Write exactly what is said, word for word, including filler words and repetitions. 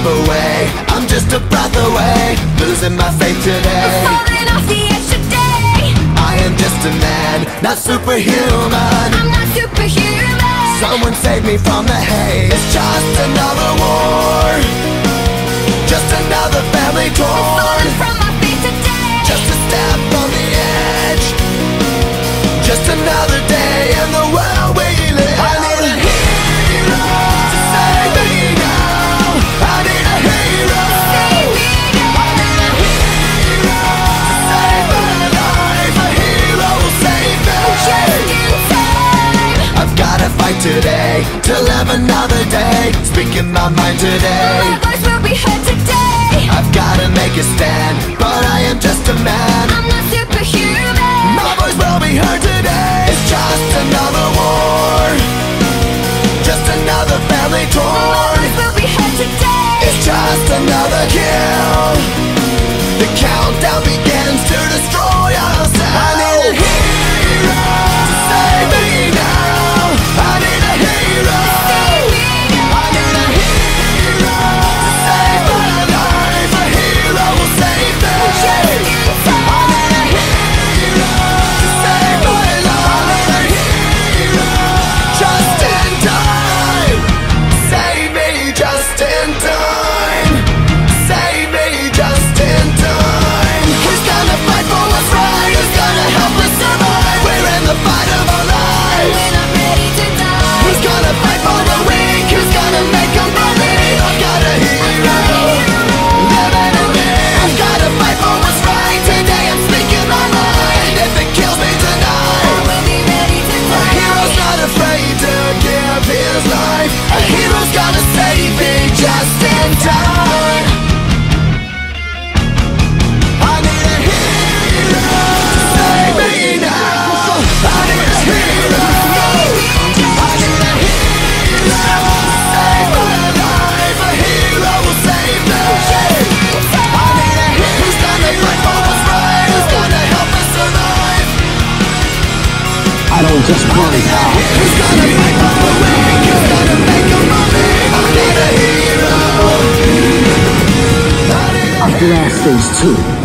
away. I'm just a breath away, losing my faith today. I'm falling off the edge today. I am just a man, not superhuman. I'm not superhuman. Someone save me from the hate. It's just another war, just another family torn. Falling from my feet today. Just a step on the edge, just another day in the world we live. I need a hero to save me now. I need a hero. Save me now. I need a hero to save my life. A hero will save me. Just in time. I've gotta fight today to live another day, speaking my mind today. My voice will be heard today. I've gotta make a stand, but I am just a man. I'm not superhuman. My voice will be heard today. It's just another war, just another family My torn. voice will be heard today. It's just another kill. The countdown begins to destroy ourselves. I need a hero to save me now. I need a hero. Save me now. I need a hero to save my life. A hero will save me. Just in time. I need a hero to save my life. I need a hero just in time. Save me just in time. Save me just in time. Who's gonna fight for what's right? Who's gonna help us survive? We're in the fight of our lives. When I'm ready to die. Who's gonna fight for the weak? Who's gonna make them believe? I've got a hero living in me. I've gotta fight for what's right. Today I'm speaking my mind. If it kills me I tonight, will be ready to a die. hero's not afraid to give his life. A hero's gonna save me just in time. I need a hero to save me now. I need a hero. I need a hero to save my life. A hero will save me. I need a hero who's gonna fight for what's right. Who's gonna help us survive. I don't just want it out. Who's gonna fight for the weak? Who's gonna make them believe? I need a hero. I need a After our stage two,